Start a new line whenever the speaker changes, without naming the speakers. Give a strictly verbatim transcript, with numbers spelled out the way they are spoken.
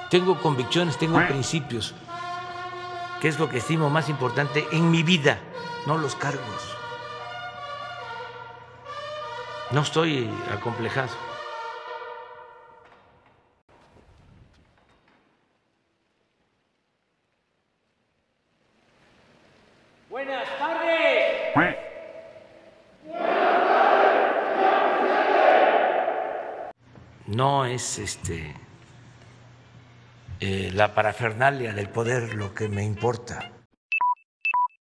Tengo convicciones, tengo principios, que es lo que estimo más importante en mi vida, no los cargos. No estoy acomplejado.
Buenas tardes.
No es este eh, la parafernalia del poder lo que me importa.